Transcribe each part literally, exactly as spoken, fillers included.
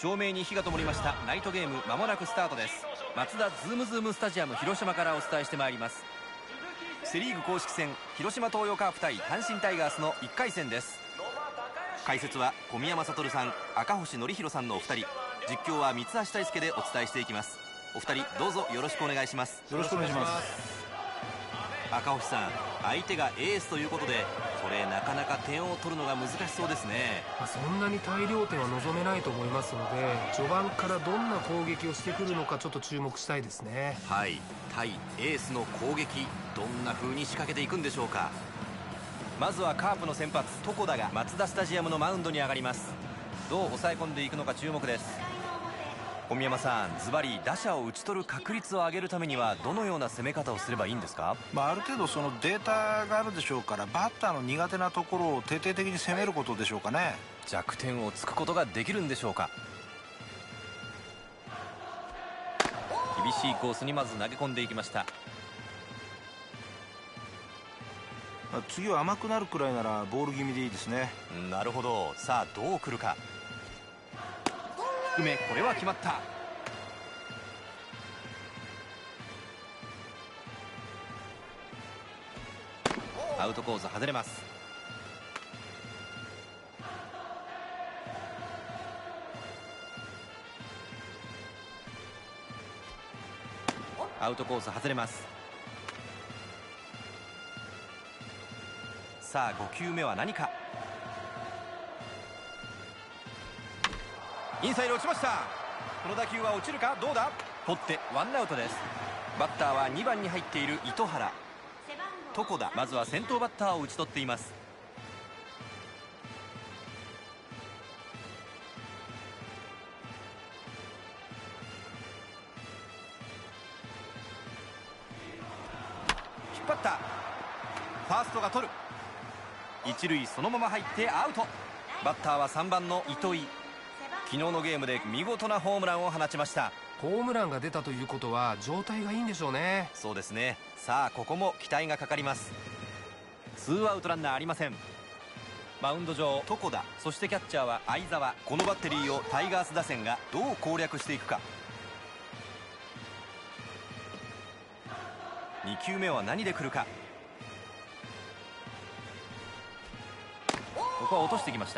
照明に火が灯りました。ナイトゲーム間もなくスタートです。マツダズームズームスタジアム広島からお伝えしてまいります。セリーグ公式戦、広島東洋カープ対阪神タイガースのいっかい戦です。解説は小宮山悟さん、赤星憲広さんのお二人、実況は三橋大輔でお伝えしていきます。お二人どうぞよろしくお願いします。 よろしくお願いします。 赤星さん、相手がエースということで、これなかなか点を取るのが難しそうですね。 そんなに大量点は望めないと思いますので、序盤からどんな攻撃をしてくるのかちょっと注目したいですね。 はい、対エースの攻撃、どんな風に仕掛けていくんでしょうか。まずはカープの先発床田がマツダスタジアムのマウンドに上がります。どう抑え込んでいくのか注目です。小宮山さん、ズバリ打者を打ち取る確率を上げるためにはどのような攻め方をすればいいんですか。 まあ、ある程度そのデータがあるでしょうから、バッターの苦手なところを徹底的に攻めることでしょうかね。 弱点をつくことができるんでしょうか。厳しいコースにまず投げ込んでいきました。 次は甘くなるくらいならボール気味でいいですね。 なるほど。さあどう来るか。低め、これは決まった。アウトコース外れます。アウトコース外れます。さあご球目は何か。インサイド落ちました。この打球は落ちるか。どうだ。取ってワンアウトです。バッターはにばんに入っている糸原。床田、まずは先頭バッターを打ち取っています。引っ張った。ファーストが取る。一塁そのまま入ってアウト。バッターはさんばんの糸井。昨日のゲームで見事なホームランを放ちました。 ホームランが出たということは状態がいいんでしょうね。 そうですね。さあここも期待がかかります。ツーアウトランナーありません。マウンド上床田、そしてキャッチャーは相澤。このバッテリーをタイガース打線がどう攻略していくか。に球目は何で来るか。ここは落としてきました。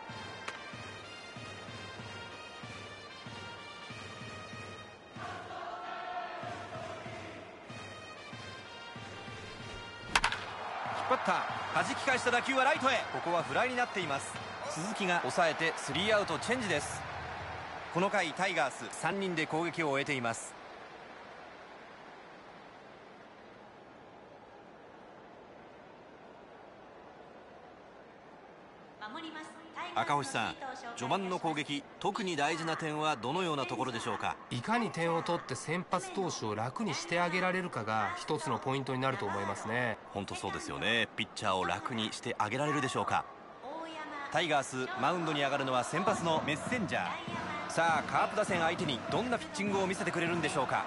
引っ張った。弾き返した打球はライトへ。ここはフライになっています。鈴木が抑えてスリーアウトチェンジです。この回タイガースさんにんで攻撃を終えています。赤星さん、序盤の攻撃、特に大事な点はどのようなところでしょうか。 いかに点を取って先発投手を楽にしてあげられるかが一つのポイントになると思いますね。 本当そうですよね。ピッチャーを楽にしてあげられるでしょうか。タイガースマウンドに上がるのは先発のメッセンジャー。さあカープ打線相手にどんなピッチングを見せてくれるんでしょうか。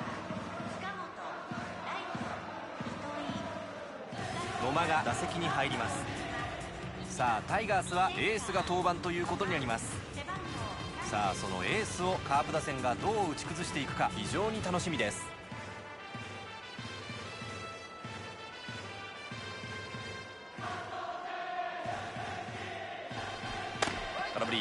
野間が打席に入ります。さあタイガースはエースが登板ということになります。さあそのエースをカープ打線がどう打ち崩していくか非常に楽しみです。空振り。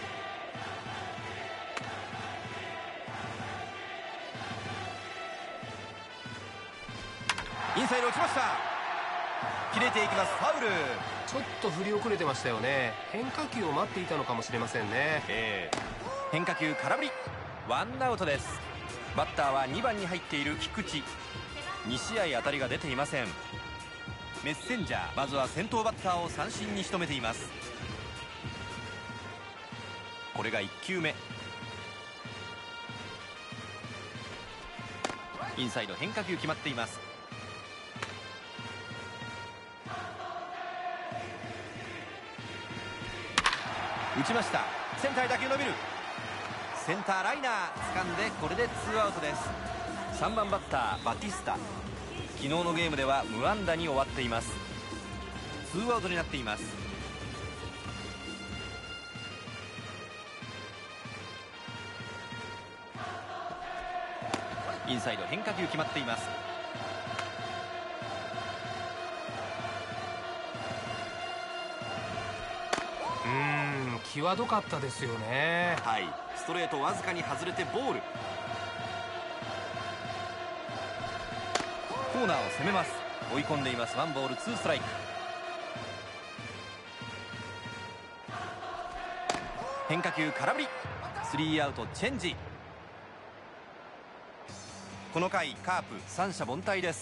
インサイド落ちました。切れていきます。ファウル。 ちょっと振り遅れてましたよね。変化球を待っていたのかもしれませんね。 えー、変化球空振り。ワンアウトです。バッターはにばんに入っている菊池。に試合当たりが出ていません。メッセンジャー、まずは先頭バッターを三振に仕留めています。これがいっ球目。インサイド変化球決まっています。打ちました。センターへ打球伸びる。センターライナー掴んで、これでツーアウトです。さんばんバッターバティスタ。昨日のゲームでは無安打に終わっています。ツーアウトになっています。 インサイド変化球決まっています。 うーん際どかったですよね。 はい、ストレートわずかに外れてボール。コーナーを攻めます。追い込んでいます。ワンボールツーストライク。変化球空振り。スリーアウトチェンジ。この回カープ三者凡退です。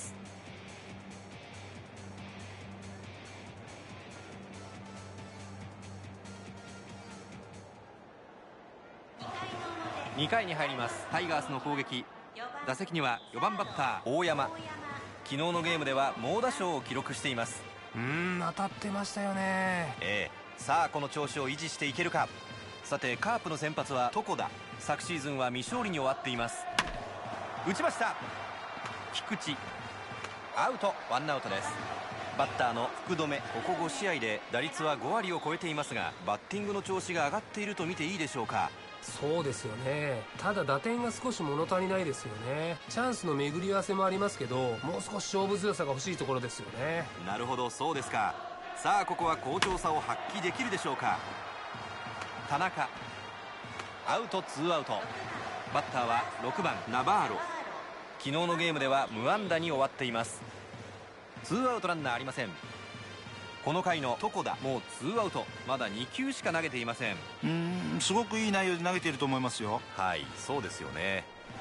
にかいに入ります。タイガースの攻撃。打席にはよばんバッター大山。昨日のゲームでは猛打賞を記録しています。 うーん当たってましたよね。 ええ、さあこの調子を維持していけるか。さてカープの先発は床田。昨シーズンは未勝利に終わっています。打ちました。菊池アウト。ワンアウトです。バッターの福留。ここごしあいで打率はごわりを超えていますが、バッティングの調子が上がっていると見ていいでしょうか。 そうですよね。ただ打点が少し物足りないですよね。チャンスの巡り合わせもありますけど、もう少し勝負強さが欲しいところですよね。 なるほど、そうですか。さあここは好調さを発揮できるでしょうか。田中アウトツーアウト。バッターはろくばんナバーロ。昨日のゲームでは無安打に終わっています。ツーアウトランナーありません。この回の床田もうツーアウト。まだにきゅうしか投げていません。 うーんすごくいい内容で投げていると思いますよ。 はい、そうですよね。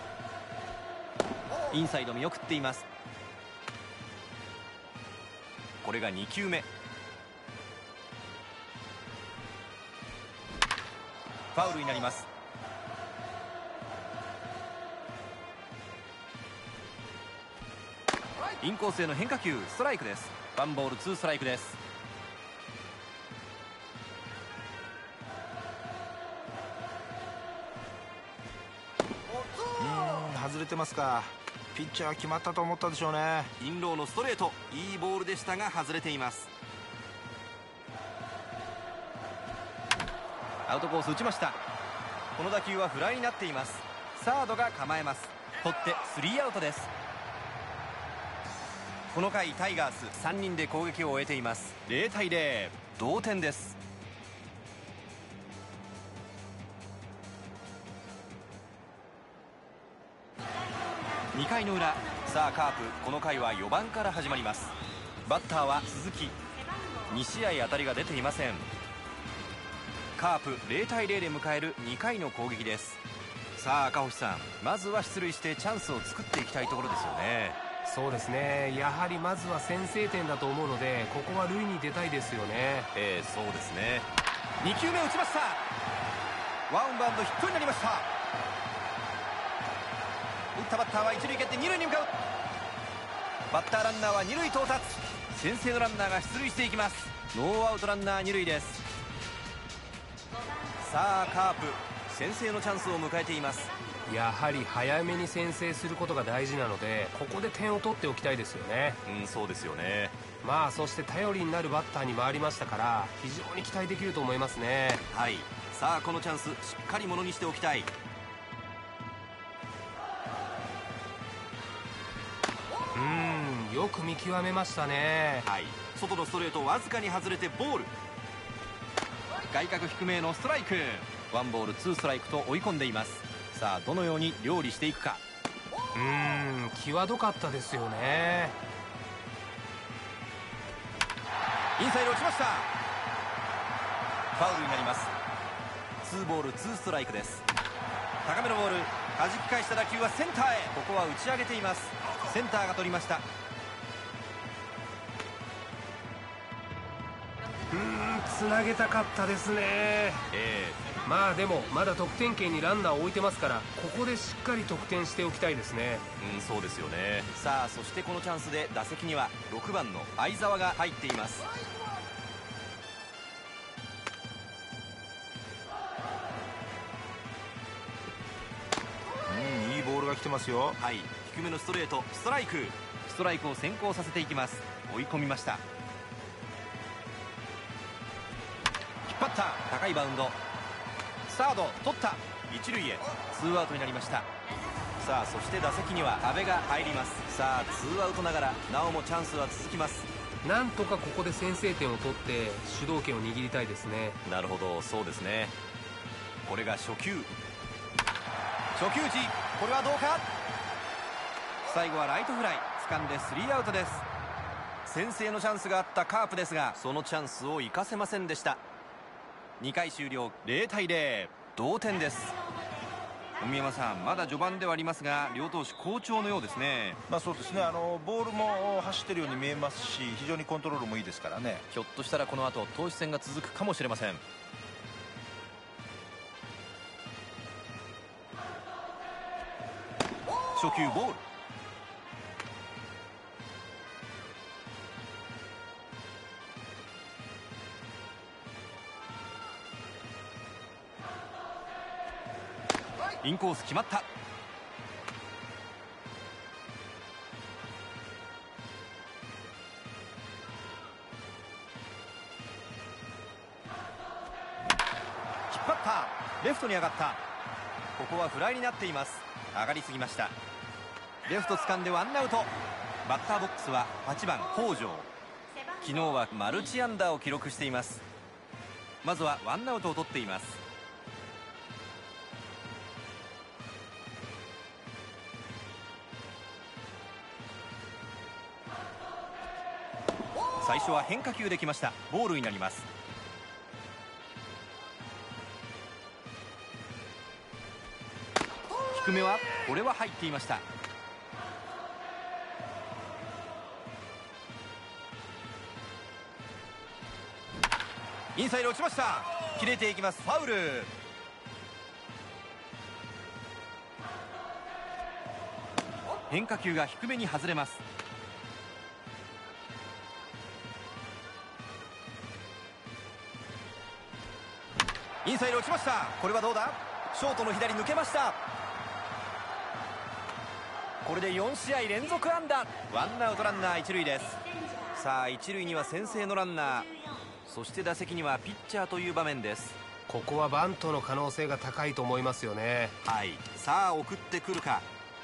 インサイド見送っています。これがにきゅうめ。ファウルになります。インコースへの変化球ストライクです。ワンボールツーストライクです。 外れてますか。ピッチャー決まったと思ったでしょうね。 インローのストレート、いいボールでしたが外れています。アウトコース打ちました。この打球はフライになっています。サードが構えます。取ってスリーアウトです。この回タイガースさんにんで攻撃を終えています。ゼロたいゼロ、同点です。にかいの裏、さあカープこの回はよばんから始まります。バッターは鈴木。にしあい当たりが出ていません。カープゼロたいゼロで迎えるにかいの攻撃です。さあ赤星さん、まずは出塁してチャンスを作っていきたいところですよね。 そうですね。やはりまずは先制点だと思うので、ここは塁に出たいですよね。 ええ、そうですね。にきゅうめ打ちました。ワンバウンドヒットになりました。打ったバッターは一塁蹴って二塁に向かう。バッターランナーは二塁到達。先制のランナーが出塁していきます。ノーアウトランナー二塁です。さあカープ先制のチャンスを迎えています。 やはり早めに先制することが大事なので、ここで点を取っておきたいですよね。 うん、そうですよね。 まあそして頼りになるバッターに回りましたから、非常に期待できると思いますね。 はい、さあこのチャンスしっかりものにしておきたい。 うーんよく見極めましたね。 はい、外のストレートわずかに外れてボール。外角低めへのストライク。ワンボールツーストライクと追い込んでいます。さあどのように料理していくか。 うーん際どかったですよね。 インサイド落ちました。ファウルになります。ツーボールツーストライクです。高めのボール、弾き返した打球はセンターへ。ここは打ち上げています。センターが取りました。 うーんつなげたかったですね。 ええ、 まあでもまだ得点圏にランナーを置いてますから、ここでしっかり得点しておきたいですね。 うん、そうですよね。さあそしてこのチャンスで打席にはろくばんの相澤が入っています。 うんいいボールが来てますよ。 はい、低めのストレート、ストライク。ストライクを先行させていきます。追い込みました。引っ張った。高いバウンド。サード取った。一塁へ。ツーアウトになりました。 さあそして打席には阿部が入ります。さあツーアウトながらなおもチャンスは続きます。 なんとかここで先制点を取って主導権を握りたいですね。 なるほど、そうですね。これが初球初球打ち、これはどうか。最後はライトフライ、掴んでスリーアウトです。先制のチャンスがあったカープですが、そのチャンスを生かせませんでした。にかい終了、ゼロたいゼロ、同点です。海山さん、まだ序盤ではありますが両投手好調のようですね。 まあそうですね、あのボールも走ってるように見えますし、非常にコントロールもいいですからね。 ひょっとしたらこの後投手戦が続くかもしれません。初球ボール、インコース決まった。引っ張った、レフトに上がった。ここはフライになっています。上がりすぎました。レフト掴んでワンアウト。バッターボックスははちばん北條。昨日はマルチアンダーを記録しています。まずはワンアウトを取っています。最初は変化球できました。ボールになります。低めはこれは入っていました。インサイド落ちました。切れていきます。ファウル。変化球が低めに外れます。インサイド落ちました。これはどうだ。ショートの左抜けました。これでよんしあい連続安打。ワンアウトランナー一塁です。さあ一塁には先制のランナー、そして打席にはピッチャーという場面です。 ここはバントの可能性が高いと思いますよね。 はい、さあ送ってくるか。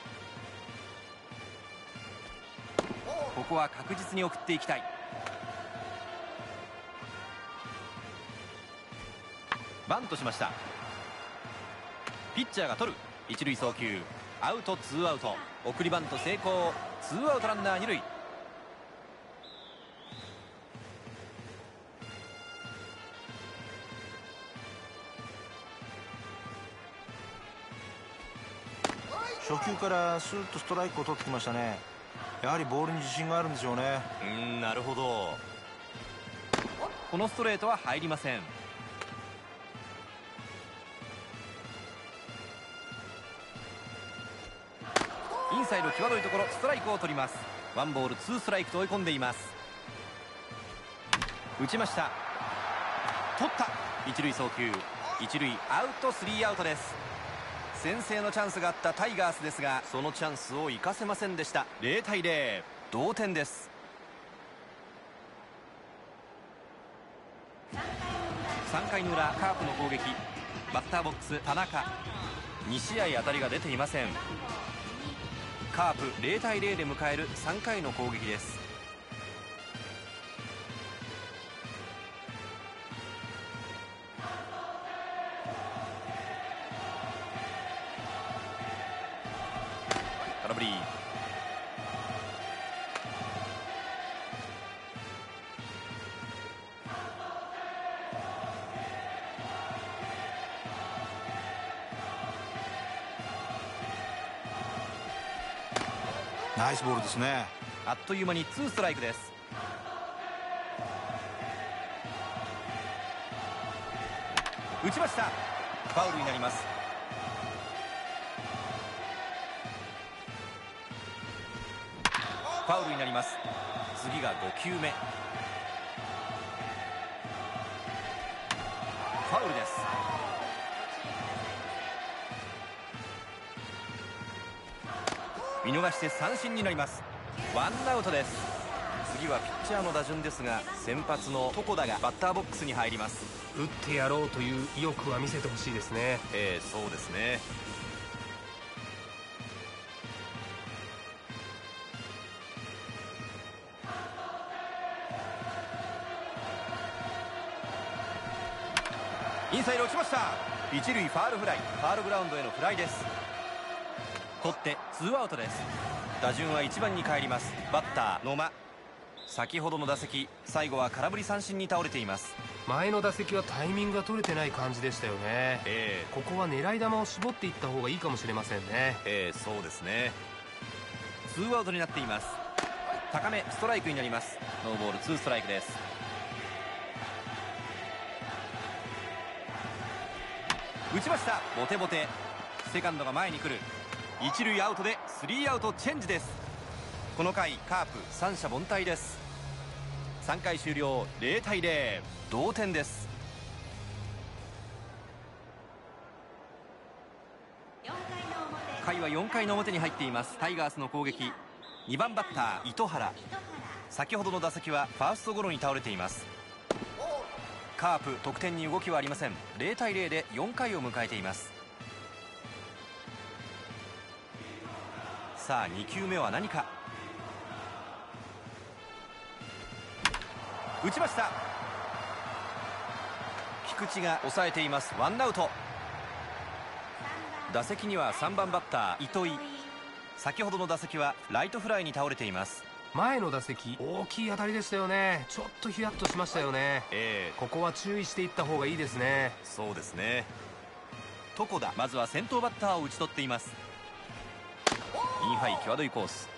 ここは確実に送っていきたい。バントしました。ピッチャーが取る。一塁送球、アウト、ツーアウト。送りバント成功。ツーアウトランナー二塁。 初球からスーッとストライクを取ってきましたね。やはりボールに自信があるんでしょうね。 うーん、なるほど。このストレートは入りません。インサイド際どいところ、ストライクを取ります。ワンボールツーストライクと追い込んでいます。打ちました。取った。一塁送球、一塁アウト、スリーアウトです。先制のチャンスがあったタイガースですが、そのチャンスを生かせませんでした。ゼロたいゼロ、同点です。さんかいの裏、カープの攻撃。バッターボックス田中。にしあい当たりが出ていません。カープゼロたいゼロで迎えるさんかいの攻撃です。空振り。 ナイスボールですね。 あっという間にツーストライクです。打ちました。ファウルになります。ファウルになります。次がごきゅうめ。ファウルです。見逃して三振になります。ワンアウトです。次はピッチャーの打順ですが、先発の床田がバッターボックスに入ります。 打ってやろうという意欲は見せてほしいですね。 ええ、そうですね。 インサイド落ちました。一塁ファールフライ、ファールグラウンドへのフライです。取ってツーアウトです。打順はいちばんに帰ります。バッター野間、先ほどの打席最後は空振り三振に倒れています。 前の打席はタイミングが取れてない感じでしたよね。 えー、ここは狙い球を絞っていった方がいいかもしれませんね。 えー、そうですね。ツーアウトになっています。高めストライクになります。ノーボールツーストライクです。打ちました。ボテボテ、セカンドが前に来る。一塁アウトでスリーアウトチェンジです。この回カープ三者凡退です。さんかい終了、ゼロたいゼロ、同点です。回はよんかいの表に入っています。タイガースの攻撃、にばんバッター糸原、先ほどの打席はファーストゴロに倒れています。カープ得点に動きはありません。ゼロたいゼロでよんかいを迎えています。さあにきゅうめは何か。打ちました。菊池が抑えています。ワンアウト。打席にはさんばんバッター糸井、先ほどの打席はライトフライに倒れています。 前の打席大きい当たりでしたよね。ちょっとヒヤッとしましたよね。 えー、 ここは注意していった方がいいですね。 そうですね。床田、まずは先頭バッターを打ち取っています。インハイ際どいコース。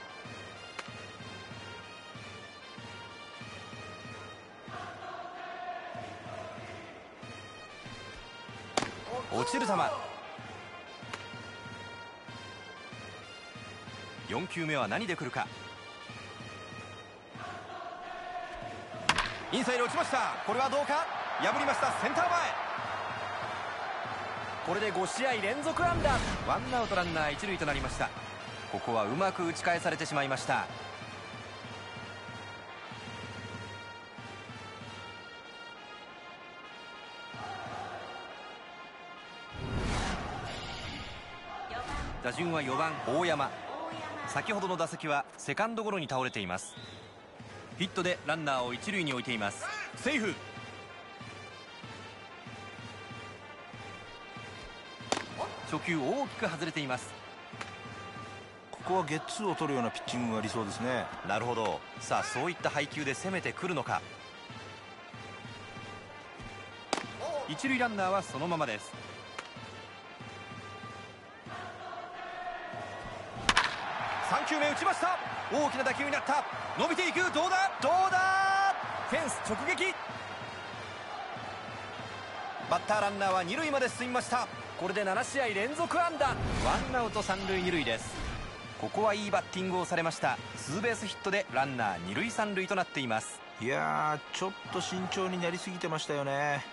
落ちる球。よんきゅうめは何で来るか。インサイド落ちました。これはどうか。破りました。センター前。これでごしあい連続安打。ワンアウトランナー一塁となりました。ここはうまく打ち返されてしまいました。打順はよばん大山、先ほどの打席はセカンドゴロに倒れています。ヒットでランナーを一塁に置いています。セーフ。初球大きく外れています。 ここはゲッツーを取るようなピッチングが理想ですね。 なるほど。さあそういった配球で攻めてくるのか。一塁ランナーはそのままです。さんきゅうめ打ちました。大きな打球になった。伸びていく。どうだどうだ。フェンス直撃。バッターランナーは二塁まで進みました。これでななしあい連続安打。ワンアウト三塁二塁です。ここはいいバッティングをされました。ツーベースヒットでランナー二塁三塁となっています。 いやー、ちょっと慎重になりすぎてましたよね。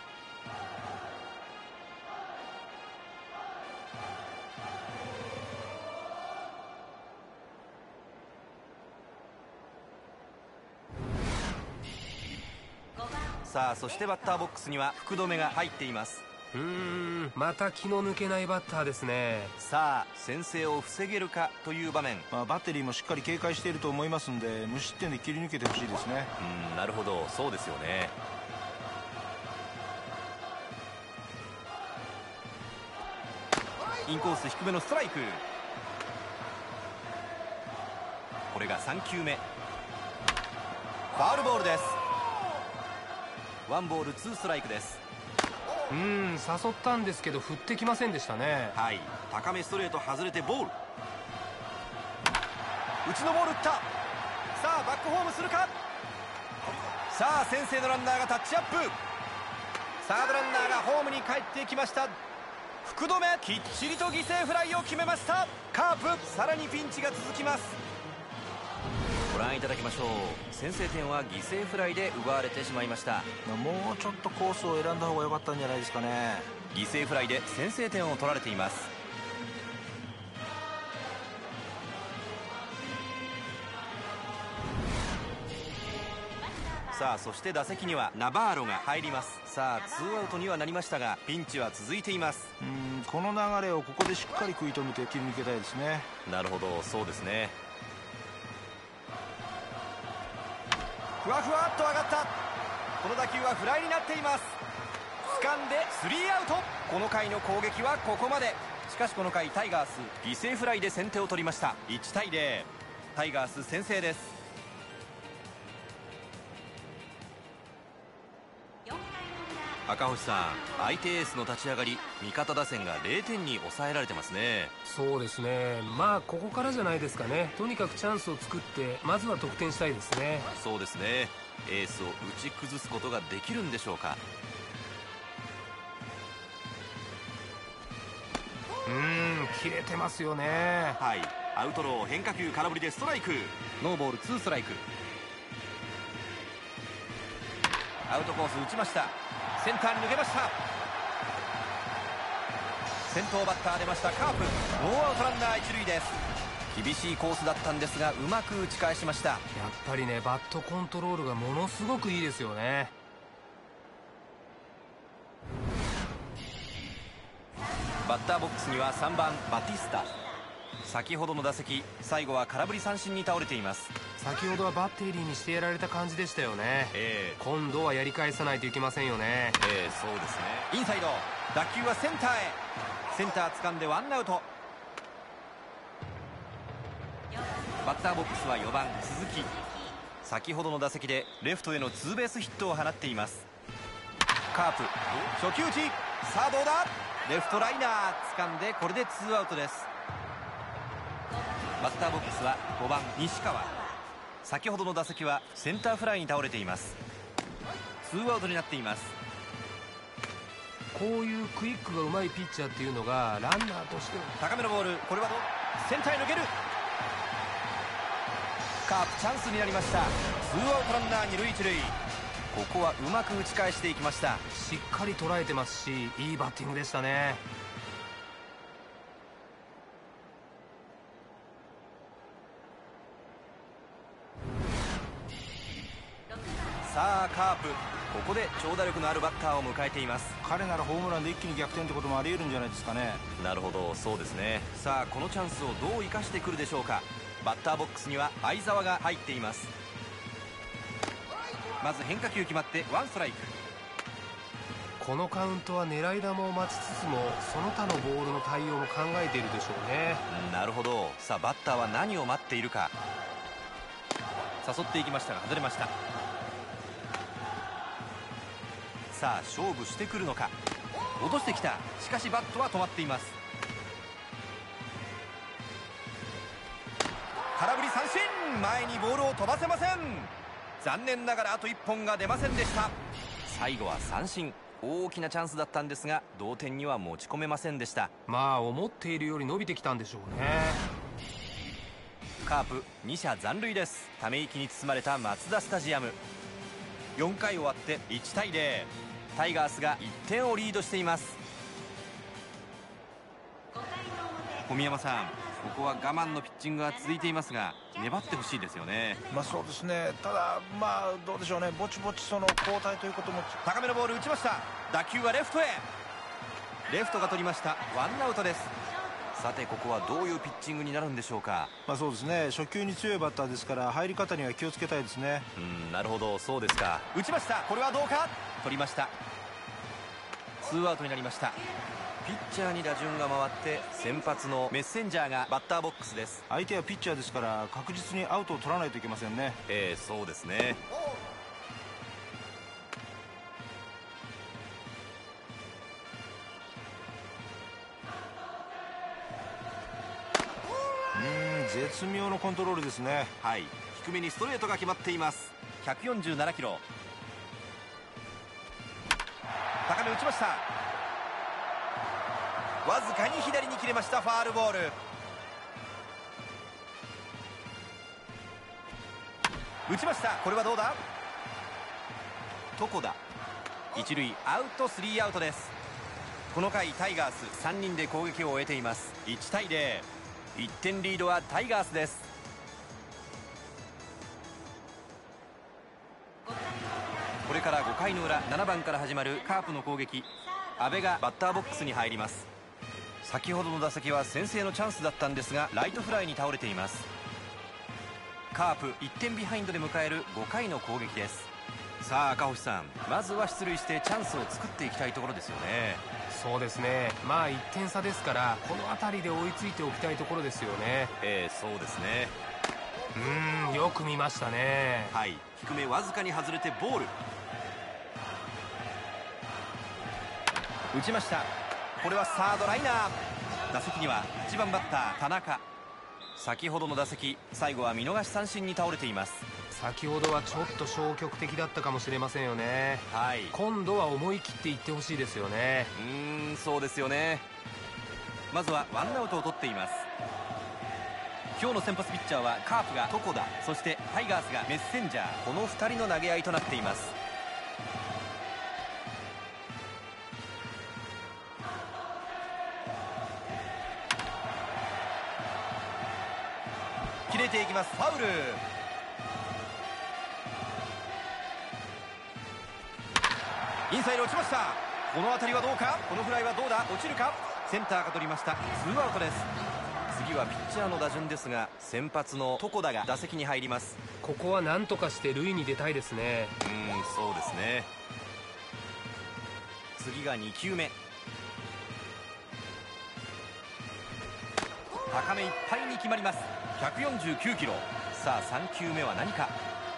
さあそしてバッターボックスには福留が入っています。 うーん、また気の抜けないバッターですね。 さあ先制を防げるかという場面。 まあ、バッテリーもしっかり警戒していると思いますので、無失点で切り抜けてほしいですね。 うん、なるほど、そうですよね。インコース低めのストライク。これがさんきゅうめ。ファウルボールです。ワンボールツーストライクです。 うーん、誘ったんですけど振ってきませんでしたね。 はい、高めストレート外れてボール。内のボール打った。さあバックホームするか。さあ先制のランナーがタッチアップ。サードランナーがホームに帰ってきました。福留きっちりと犠牲フライを決めました。カープさらにピンチが続きます。ご覧いただきましょう。先制点は犠牲フライで奪われてしまいました。 もうちょっとコースを選んだ方が良かったんじゃないですかね。 犠牲フライで先制点を取られています。さあそして打席にはナバーロが入ります。さあツーアウトにはなりましたがピンチは続いています。 うーん、この流れをここでしっかり食い止めて切り抜けたいですね。 なるほど、そうですね。ふわふわっと上がった。この打球はフライになっています。 掴んでスリーアウト。この回の攻撃はここまで。しかしこの回タイガース犠牲フライで先手を取りました。いちたいゼロ、タイガース先制です。赤星さん、相手エースの立ち上がり、味方打線がゼロてんに抑えられてますね。 そうですね、まあここからじゃないですかね。とにかくチャンスを作ってまずは得点したいですね。 そうですね、エースを打ち崩すことができるんでしょうか。 うーん、切れてますよね。 はい、アウトロー、変化球空振りでストライク。ノーボールツーストライク。アウトコース打ちました。センターに抜けました。先頭バッター出ました。カープ、ノーアウトランナー一塁です。厳しいコースだったんですがうまく打ち返しました。やっぱりね、バットコントロールがものすごくいいですよね。 バッターボックスにはさんばんバティスタ。先ほどの打席、最後は空振り三振に倒れています。 先ほどはバッテリーにしてやられた感じでしたよね。えー、今度はやり返さないといけませんよね。 えー、そうですね。インサイド、打球はセンターへ。センター掴んでワンアウト。バッターボックスはよばん鈴木。先ほどの打席でレフトへのツーベースヒットを放っています。カープ初球打ち、さあどうだ。レフトライナー掴んで、これでツーアウトです。バッターボックスはごばん西川。先ほどの打席はセンターフライに倒れています。ツーアウトになっています。 こういうクイックがうまいピッチャーっていうのがランナーとして高めのボール、これはどう、センターへ抜ける。カープチャンスになりました。ツーアウトランナー二塁一塁。ここはうまく打ち返していきました。 しっかり捉えてますし、いいバッティングでしたね。 さあカープ、ここで長打力のあるバッターを迎えています。 彼ならホームランで一気に逆転ってこともあり得るんじゃないですかね。 なるほど、そうですね。さあこのチャンスをどう生かしてくるでしょうか。バッターボックスには相澤が入っています。まず変化球決まってワンストライク。 このカウントは狙い球を待ちつつもその他のボールの対応も考えているでしょうね。 なるほど。さあバッターは何を待っているか。誘っていきましたが外れました。さあ勝負してくるのか。落としてきた。しかしバットは止まっています。空振り三振。前にボールを飛ばせません。残念ながらあといっぽんが出ませんでした。最後は三振。大きなチャンスだったんですが同点には持ち込めませんでした。 まあ思っているより伸びてきたんでしょうね。 カープに者残塁です。ため息に包まれたマツダスタジアム。よんかい終わっていちたいゼロ。タイガースがいってんをリードしています。小宮山さん、ここは我慢のピッチングが続いていますが粘ってほしいですよね。 まあそうですね。ただまあどうでしょうね、ぼちぼちその交代ということも。 高めのボール打ちました。打球はレフトへ。レフトが取りました。ワンアウトです。さてここはどういうピッチングになるんでしょうか。 まあそうですね、初球に強いバッターですから入り方には気をつけたいですね。 うん、なるほど、そうですか。打ちました。これはどうか。取りました。ツーアウトになりました。ピッチャーに打順が回って先発のメッセンジャーがバッターボックスです。 相手はピッチャーですから確実にアウトを取らないといけませんね。 ええ、そうですね。 うーん、絶妙のコントロールですね。 はい、低めにストレートが決まっています。ひゃくよんじゅうななキロ。高め打ちました。わずかに左に切れました。ファールボール。打ちました。これはどうだ。床田一塁アウト。スリーアウトです。この回タイガースさんにんで攻撃を終えています。いちたいゼロ。いってんリードはタイガースです。これからごかいの裏、ななばんから始まるカープの攻撃。阿部がバッターボックスに入ります。先ほどの打席は先制のチャンスだったんですがライトフライに倒れています。カープいってんビハインドで迎えるごかいの攻撃です。 さあ赤星さん、まずは出塁してチャンスを作っていきたいところですよね。 そうですね、まあいってん差ですからこの辺りで追いついておきたいところですよね。 ええ、そうですね。 うーん、よく見ましたね。 はい、低めわずかに外れてボール。打ちました。これはサードライナー。打席にはいちばんバッター田中。先ほどの打席、最後は見逃し三振に倒れています。 先ほどはちょっと消極的だったかもしれませんよね。 はい、 今度は思い切っていってほしいですよね。 うーん、そうですよね。まずはワンアウトを取っています。今日の先発ピッチャーはカープが床田、そしてタイガースがメッセンジャー、このふたりの投げ合いとなっています。切れていきます。ファウル。インサイド落ちました。この当たりはどうか。このフライはどうだ。落ちるか。センターが取りました。ツーアウトです。次はピッチャーの打順ですが、先発の床田が打席に入ります。 ここは何とかして塁に出たいですね。 うーん、そうですね。次がにきゅうめ。高めいっぱいに決まります。ひゃくよんじゅうきゅうキロ。さあさんきゅうめは何か。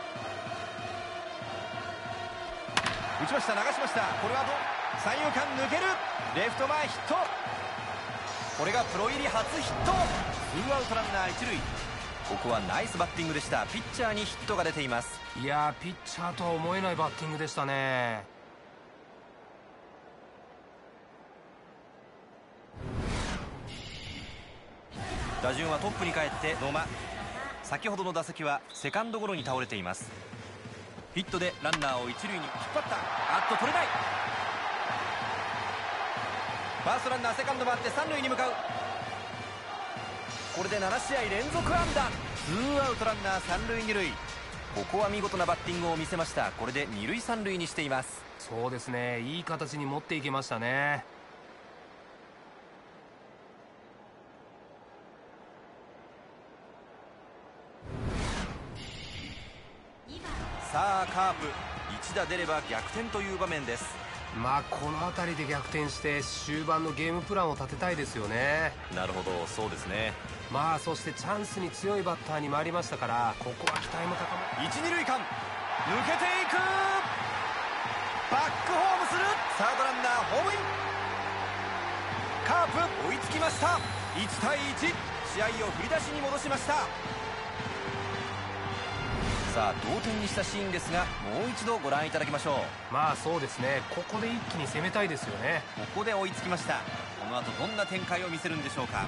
打ちました。流しました。これはどう。三遊間抜ける。レフト前ヒット。これがプロ入り初ヒット。ツーアウトランナー一塁。ここはナイスバッティングでした。ピッチャーにヒットが出ています。 いやー、ピッチャーとは思えないバッティングでしたね。 打順はトップに帰って野間。先ほどの打席はセカンドゴロに倒れています。ヒットでランナーを一塁に引っ張った。あっと取れない。ファーストランナーセカンド回って三塁に向かう。これでななしあい連続安打。ツーアウトランナー三塁二塁。ここは見事なバッティングを見せました。これで二塁三塁にしています。 そうですね、いい形に持っていけましたね。 さあカープ、一打出れば逆転という場面です。 まあこの辺りで逆転して終盤のゲームプランを立てたいですよね。 なるほど、そうですね。 まあそしてチャンスに強いバッターに回りましたから、ここは期待も高まる。 一二塁間抜けていく。バックホームする。サードランナーホームイン。カープ追いつきました。いちたいいち。試合を振り出しに戻しました。さあ同点にしたシーンですが、もう一度ご覧いただきましょう。 まあそうですね、ここで一気に攻めたいですよね。 ここで追いつきました。この後どんな展開を見せるんでしょうか。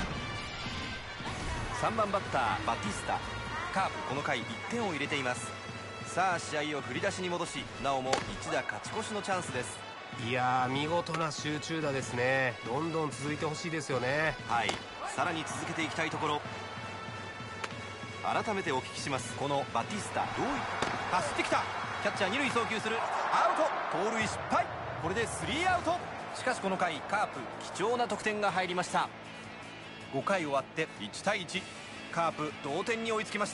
さんばんバッターバティスタ。カープこの回いってんを入れています。さあ試合を振り出しに戻し、なおも一打勝ち越しのチャンスです。 いやー、見事な集中打ですね。どんどん続いてほしいですよね。 はい、さらに続けていきたいところ。改めてお聞きします。このバティスタ、どうい走ってきた。キャッチャー二塁送球する。アウト。盗塁失敗。これでスリーアウト。しかしこの回カープ貴重な得点が入りました。ごかい終わっていちたいいち。カープ同点に追いつきました。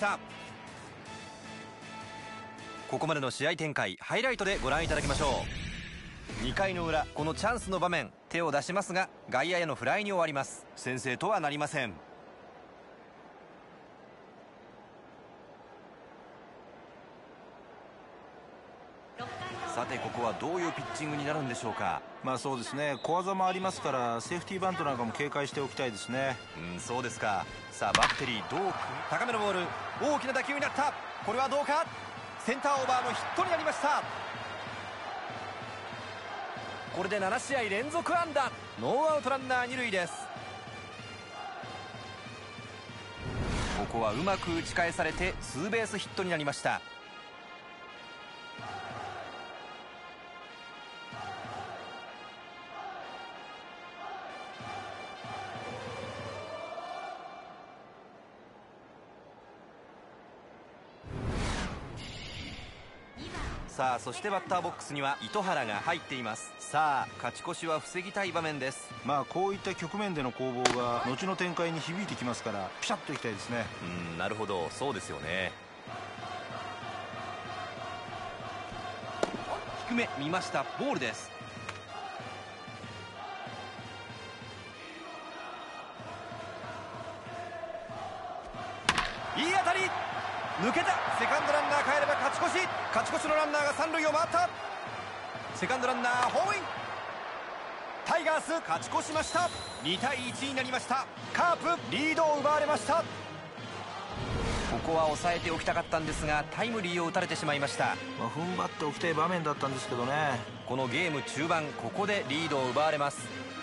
ここまでの試合展開、ハイライトでご覧いただきましょう。にかいの裏、このチャンスの場面、手を出しますが外野へのフライに終わります。先制とはなりません。さてここはどういうピッチングになるんでしょうか。 まあそうですね、小技もありますからセーフティーバントなんかも警戒しておきたいですね。 うん、そうですか。さあバッテリーどう組み、高めのボール、大きな打球になった。これはどうか。センターオーバーのヒットになりました。これでななしあい連続安打。ノーアウトランナー二塁です。ここはうまく打ち返されてツーベースヒットになりました。さあそしてバッターボックスには糸原が入っています。さあ勝ち越しは防ぎたい場面です。 まあこういった局面での攻防が後の展開に響いてきますから、ピシャッといきたいですね。 うん、なるほど、そうですよね。 低め見ました。ボールです。いい当たり、抜けた。セカンドランナー帰れば勝ち越し。勝ち越しのランナーが三塁を回った。セカンドランナーホームイン。タイガース勝ち越しました。にたいいちになりました。カープリードを奪われました。ここは抑えておきたかったんですが、タイムリーを打たれてしまいました。 まあ、踏ん張っておきたい場面だったんですけどね。 このゲーム中盤、ここでリードを奪われます。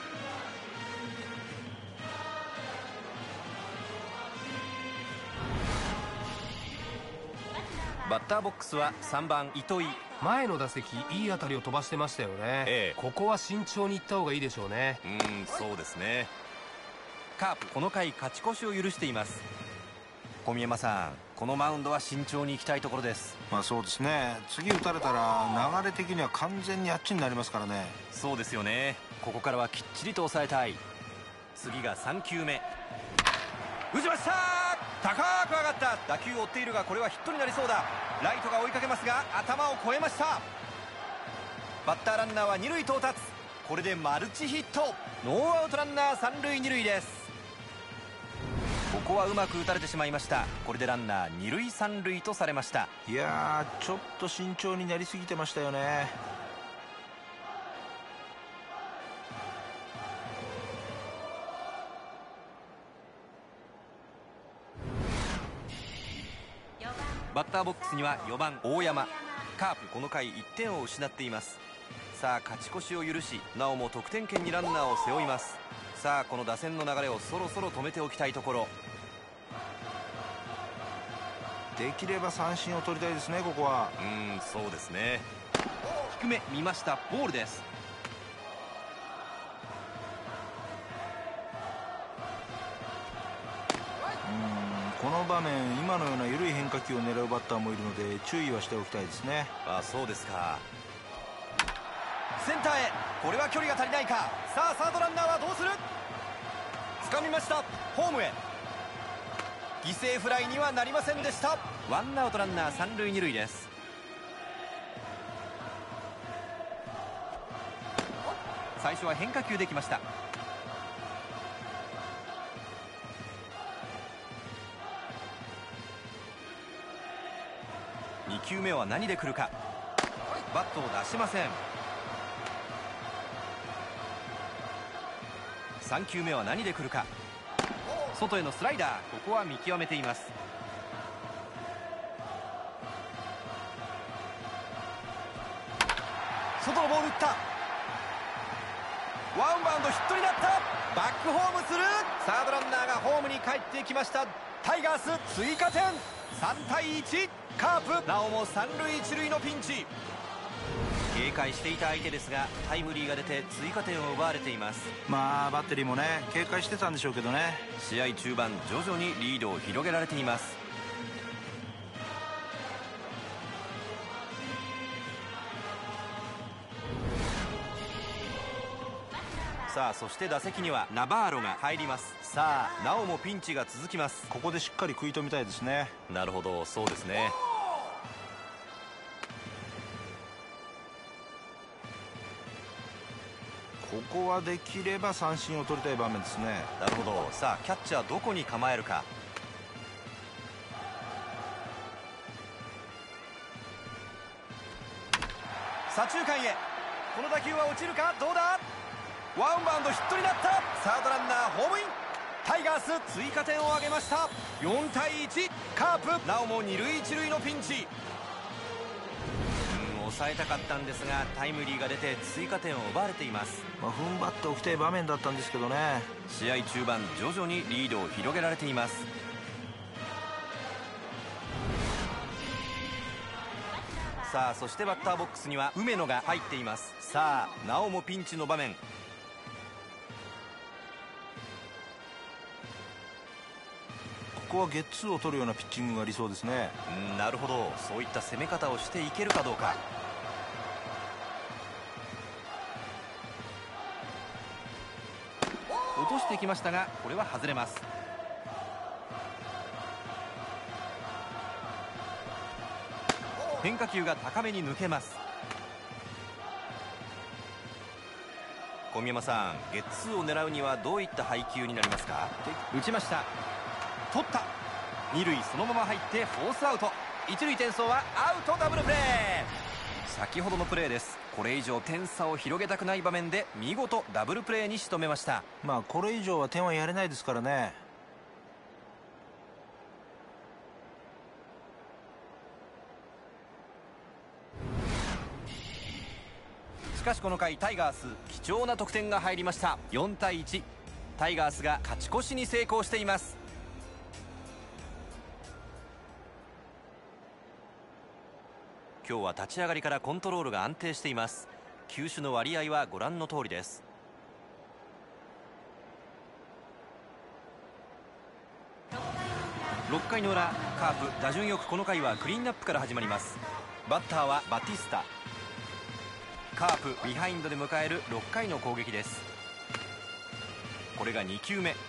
バッターボックスはさんばん糸井。 前の打席いい当たりを飛ばしてましたよね、ええ、ここは慎重にいった方がいいでしょうね。 うん、そうですね。カープこの回勝ち越しを許しています。小宮山さん、このマウンドは慎重にいきたいところです。 まあそうですね。次打たれたら流れ的には完全にあっちになりますからね。 そうですよね。ここからはきっちりと抑えたい。次がさんきゅうめ、打ちました。高く上がった。打球を追っているが、これはヒットになりそうだ。ライトが追いかけますが頭を越えました。バッターランナーは二塁到達。これでマルチヒット。ノーアウトランナー三塁二塁です。ここはうまく打たれてしまいました。これでランナー二塁三塁とされました。 いやー、ちょっと慎重になりすぎてましたよね。 バッターボックスにはよばん大山。カープこの回いってんを失っています。さあ勝ち越しを許し、なおも得点圏にランナーを背負います。さあこの打線の流れをそろそろ止めておきたいところ。 できれば三振を取りたいですね、ここは。 うーん、そうですね。低め見ました。ボールです。 この場面、今のような緩い変化球を狙うバッターもいるので注意はしておきたいですね。 あ、そうですか。センターへ。これは距離が足りないか。さあサードランナーはどうする。掴みました。ホームへ。犠牲フライにはなりませんでした。ワンアウトランナー三塁二塁です。最初は変化球できました。にきゅうめは何で来るか。バットを出しません。さんきゅうめは何で来るか。外へのスライダー。ここは見極めています。外のボール打った。ワンバウンドヒットになった。バックホームする。サードランナーがホームに帰ってきました。タイガース追加点。さんたいいち。カープなおも三塁一塁のピンチ。警戒していた相手ですがタイムリーが出て追加点を奪われています。 まあバッテリーもね警戒してたんでしょうけどね。 試合中盤徐々にリードを広げられています。さあそして打席にはナバーロが入ります。さあなおもピンチが続きます。 ここでしっかり食い止めたいですね。 なるほど、そうですね。 ここはできれば三振を取りたい場面ですね。 なるほど。さあキャッチャーどこに構えるか。左中間へ。この打球は落ちるか。どうだ。ワンバウンドヒットになった。サードランナーホームイン。タイガース追加点を挙げました。よんたいいち。カープなおも二塁一塁のピンチ。うん、抑えたかったんですがタイムリーが出て追加点を奪われています。 まあ、踏ん張っておきたい場面だったんですけどね。 試合中盤徐々にリードを広げられています。さあそしてバッターボックスには梅野が入っています。さあなおもピンチの場面。 ここはゲッツーを取るようなピッチングが理想ですね。 うん、なるほど。そういった攻め方をしていけるかどうか。落としてきましたがこれは外れます。変化球が高めに抜けます。 小宮山さん、ゲッツーを狙うにはどういった配球になりますか？打ちました。取った。二塁そのまま入ってフォースアウト。一塁転送はアウト。ダブルプレー。先ほどのプレーです。これ以上点差を広げたくない場面で見事ダブルプレーに仕留めました。 まあこれ以上は点はやれないですからね。 しかしこの回タイガース貴重な得点が入りました。よんたいいち、タイガースが勝ち越しに成功しています。今日は立ち上がりからコントロールが安定しています。球種の割合はご覧の通りです。ろっかいの裏、カープ打順よくこの回はクリーンナップから始まります。バッターはバティスタ。カープビハインドで迎えるろっかいの攻撃です。これがにきゅうめ。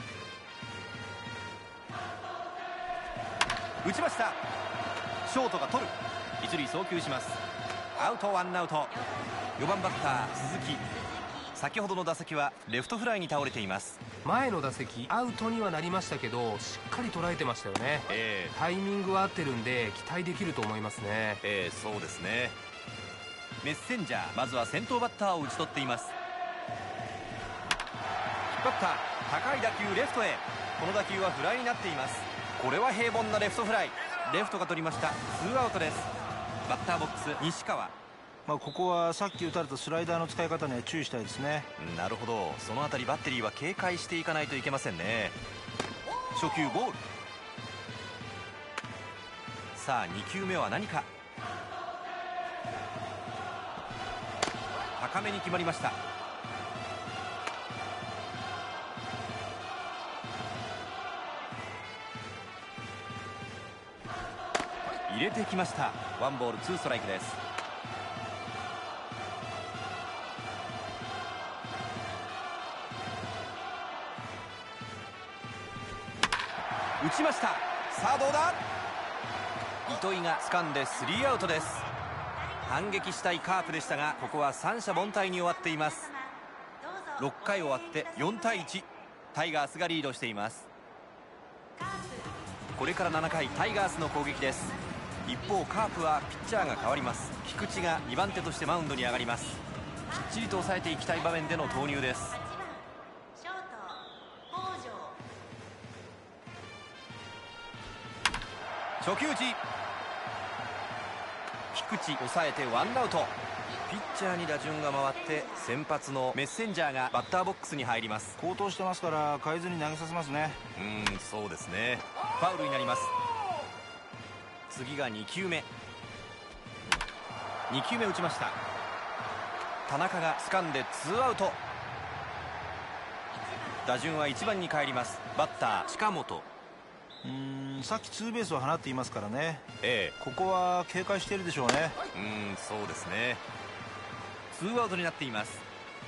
打ちました。ショートが取る。一塁送球します。アウト。ワンアウト。よばんバッター鈴木。先ほどの打席はレフトフライに倒れています。 前の打席アウトにはなりましたけど、しっかり捉えてましたよね。 えー、 タイミングは合ってるんで期待できると思いますね。 えー、そうですね。メッセンジャー、まずは先頭バッターを打ち取っています。引っ張った。高い打球レフトへ。この打球はフライになっています。これは平凡なレフトフライ。レフトが取りました。ツーアウトです。バッターボックス西川。 まあここはさっき打たれたスライダーの使い方には注意したいですね。 なるほど。そのあたりバッテリーは警戒していかないといけませんね。初球ボール。さあにきゅうめは何か。高めに決まりました。入れてきました。ワンボールツーストライクです。打ちました。さあどうだ。糸井が掴んでスリーアウトです。反撃したいカープでしたが、ここは三者凡退に終わっています。ろっかい終わってよんたいいち、タイガースがリードしています。これからななかいタイガースの攻撃です。一方カープはピッチャーが変わります。菊池がにばん手としてマウンドに上がります。きっちりと抑えていきたい場面での投入です。初球打ち。菊池抑えてワンアウト。ピッチャーに打順が回って先発のメッセンジャーがバッターボックスに入ります。 好投してますから変えずに投げさせますね。 うーん、そうですね。ファウルになります。次がにきゅうめ。にきゅうめ打ちました。田中が掴んでツーアウト。打順はいちばんに帰ります。バッター近本。 うーん、さっきツーベースを放っていますからね。 ええ、 ここは警戒しているでしょうね。 うーん、そうですね。ツーアウトになっています。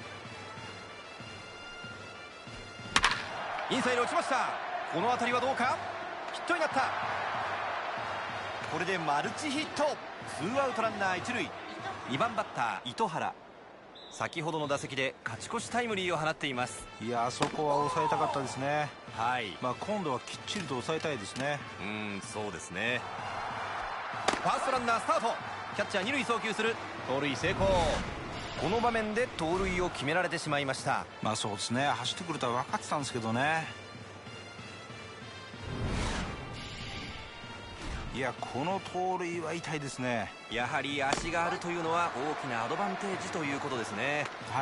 インサイド落ちました。この当たりはどうか。ヒットになった。これでマルチヒット。ツーアウトランナー一塁。にばんバッター糸原。先ほどの打席で勝ち越しタイムリーを放っています。 いや、あそこは抑えたかったですね。 はい、 まあ今度はきっちりと抑えたいですね。 うーん、そうですね。ファーストランナースタート。キャッチャー二塁送球する。盗塁成功。この場面で盗塁を決められてしまいました。 まあそうですね、走ってくるとは分かってたんですけどね。いや、この盗塁は痛いですね。 やはり足があるというのは大きなアドバンテージということですね。 はい。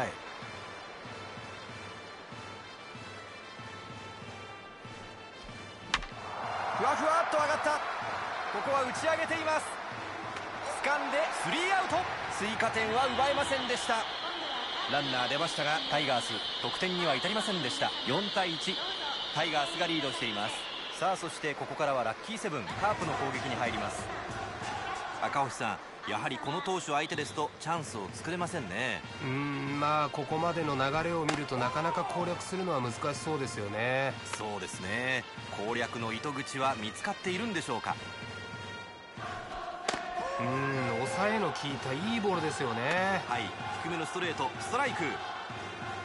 ふわふわっと上がった。ここは打ち上げています。掴んでスリーアウト。追加点は奪えませんでした。ランナー出ましたがタイガース得点には至りませんでした。よんたいいち、タイガースがリードしています。さあそしてここからはラッキーセブンカープの攻撃に入ります。赤星さん、やはりこの投手相手ですとチャンスを作れませんね。 うーん、まあここまでの流れを見るとなかなか攻略するのは難しそうですよね。 そうですね。攻略の糸口は見つかっているんでしょうか。 うーん、抑えの効いたいいボールですよね。 はい、低めのストレート、ストライク。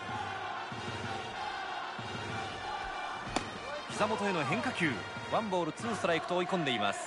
膝元への変化球。ワンボールツーストライクと追い込んでいます。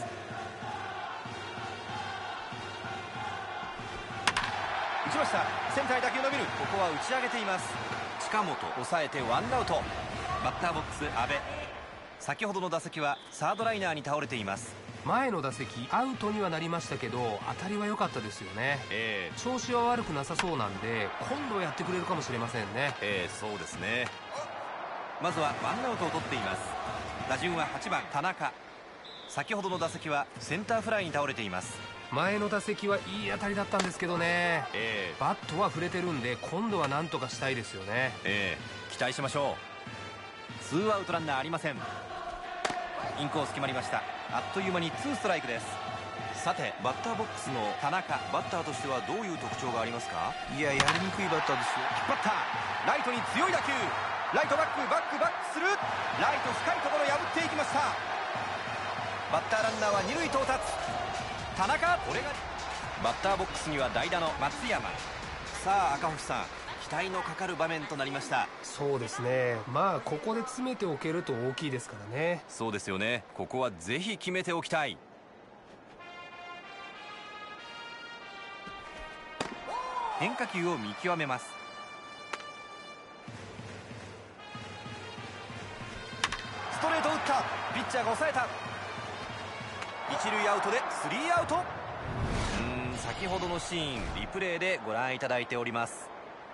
打ちました。センターへ打球伸びる。ここは打ち上げています。近本抑えてワンアウト。バッターボックス阿部。先ほどの打席はサードライナーに倒れています。 前の打席アウトにはなりましたけど、当たりは良かったですよね。 えー、調子は悪くなさそうなんで、今度はやってくれるかもしれませんね。 えー、そうですね。まずはワンアウトを取っています。打順ははちばん田中。先ほどの打席はセンターフライに倒れています。 前の打席はいい当たりだったんですけどね、 えー、 バットは触れてるんで、今度は何とかしたいですよね。 えー、期待しましょう。ツーアウトランナーありません。インコース決まりました。あっという間にツーストライクです。さてバッターボックスの田中、バッターとしてはどういう特徴がありますか？ いや、やりにくいバッターですよ。 引っ張った。ライトに強い打球。ライトバックバックバックする。ライト深いところ破っていきました。バッターランナーは二塁到達。田中、これがバッターボックスには代打の松山。さあ赤星さん、期待のかかる場面となりました。 そうですね、まあここで詰めておけると大きいですからね。 そうですよね。ここはぜひ決めておきたい。変化球を見極めます。ストレート打った。ピッチャーが抑えた。一塁アウトでスリーアウト。うーん、先ほどのシーンリプレイでご覧いただいております。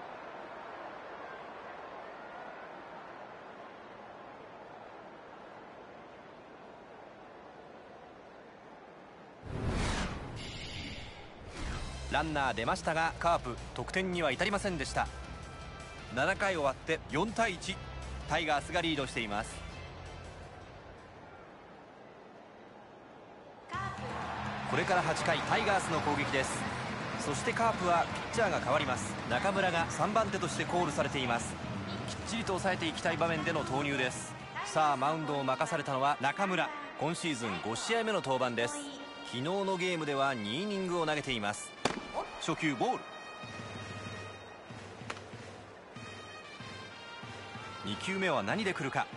ランナー出ましたがカープ得点には至りませんでした。ななかい終わってよんたいいち、タイガースがリードしています。これからはちかいタイガースの攻撃です。そしてカープはピッチャーが変わります。中村がさんばんてとしてコールされています。きっちりと抑えていきたい場面での投入です。さあマウンドを任されたのは中村。今シーズンごしあいめの登板です。昨日のゲームではにイニングを投げています。初球ボール。にきゅうめは何で来るか。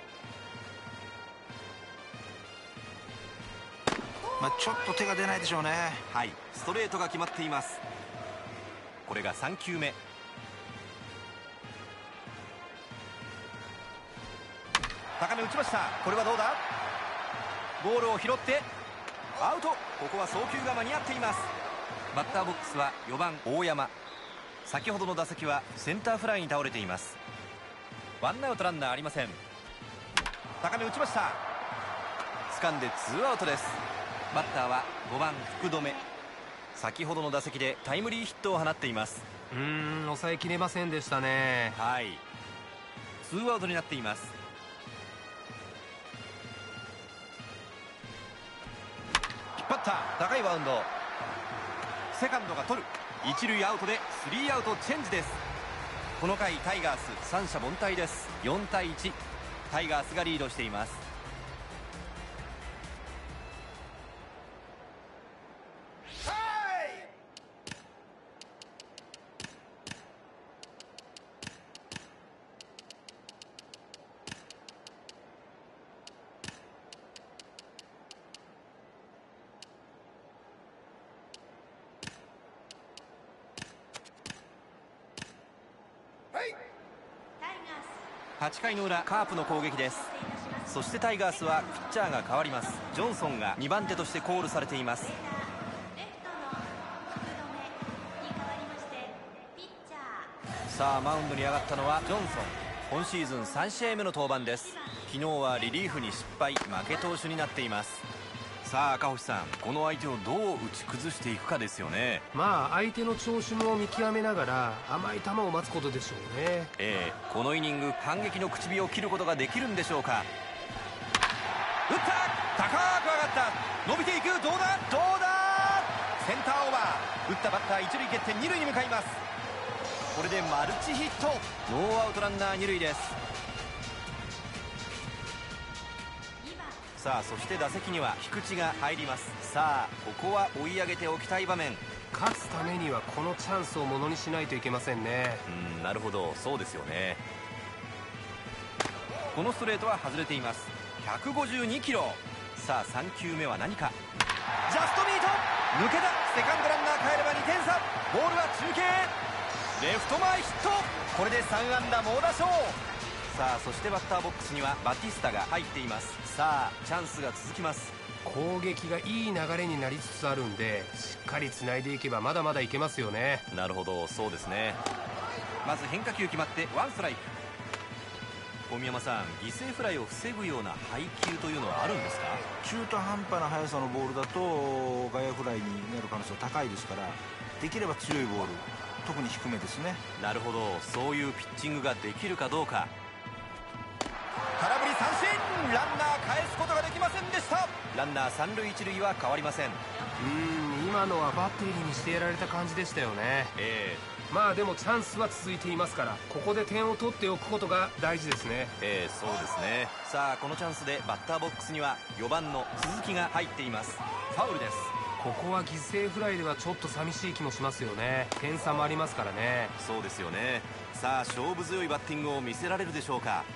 まあ、ちょっと手が出ないでしょうね。 はい、ストレートが決まっています。これがさんきゅうめ。高め打ちました。これはどうだ。ボールを拾ってアウト。ここは送球が間に合っています。バッターボックスはよばん大山。先ほどの打席はセンターフライに倒れています。ワンアウトランナーありません。高め打ちました。掴んでツーアウトです。バッターはごばん福留。先ほどの打席でタイムリーヒットを放っています。 うーん、抑えきれませんでしたね。 はい、ツーアウトになっています。引っ張った。高いバウンド。セカンドが取る。一塁アウトでスリーアウトチェンジです。この回タイガース三者凡退です。よんたいいち、タイガースがリードしています。はちかいの裏、カープの攻撃です。そしてタイガースはピッチャーが変わります。ジョンソンがにばんてとしてコールされています。さあマウンドに上がったのはジョンソン。今シーズンさんしあいめの登板です。昨日はリリーフに失敗、負け投手になっています。さあ赤星さん、この相手をどう打ち崩していくかですよね。 まあ相手の調子も見極めながら甘い球を待つことでしょうね。 ええ、このイニング反撃の口火を切ることができるんでしょうか。打った。高く上がった。伸びていく。どうだどうだ。センターオーバー。打ったバッター一塁蹴って二塁に向かいます。これでマルチヒット。ノーアウトランナー二塁です。さあそして打席には菊池が入ります。さあここは追い上げておきたい場面。 勝つためにはこのチャンスをものにしないといけませんね。 うん、なるほど、そうですよね。このストレートは外れています。 ひゃくごじゅうにキロ。さあさん球目は何か。ジャストミート、抜けた。セカンドランナー帰ればにてんさ。ボールは中継、レフト前ヒット。これでさん安打猛打賞。さあそしてバッターボックスにはバティスタが入っています。さあチャンスが続きます。 攻撃がいい流れになりつつあるんで、しっかりつないでいけばまだまだいけますよね。 なるほど、そうですね。まず変化球決まってワンストライク。小宮山さん、犠牲フライを防ぐような配球というのはあるんですか？ 中途半端な速さのボールだと外野フライになる可能性は高いですから、できれば強いボール、特に低めですね。 なるほど、そういうピッチングができるかどうか。空振り三振、ランナー返すことができませんでした。ランナー三塁一塁は変わりません。 うーん、今のはバッテリーにしてやられた感じでしたよね。 ええまあでもチャンスは続いていますから、ここで点を取っておくことが大事ですね。 ええそうですね。さあこのチャンスでバッターボックスにはよばんの鈴木が入っています。ファウルです。 ここは犠牲フライではちょっと寂しい気もしますよね。点差もありますからね。 そうですよね。さあ勝負強いバッティングを見せられるでしょうか。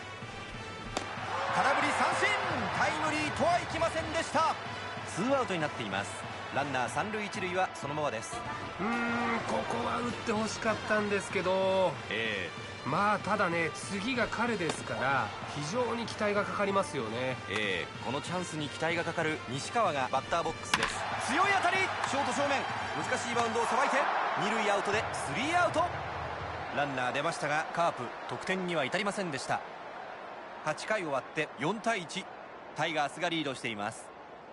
空振り三振、タイムリーとはいきませんでした。ツーアウトになっています。ランナー三塁一塁はそのままです。 うーん、ここは打ってほしかったんですけど、 ええまあただね、次が彼ですから非常に期待がかかりますよね。 ええこのチャンスに期待がかかる西川がバッターボックスです。強い当たり、ショート正面、難しいバウンドをさばいて二塁アウトでスリーアウト。ランナー出ましたがカープ得点には至りませんでした。はちかい終わってよんたいいち、タイガースがリードしています。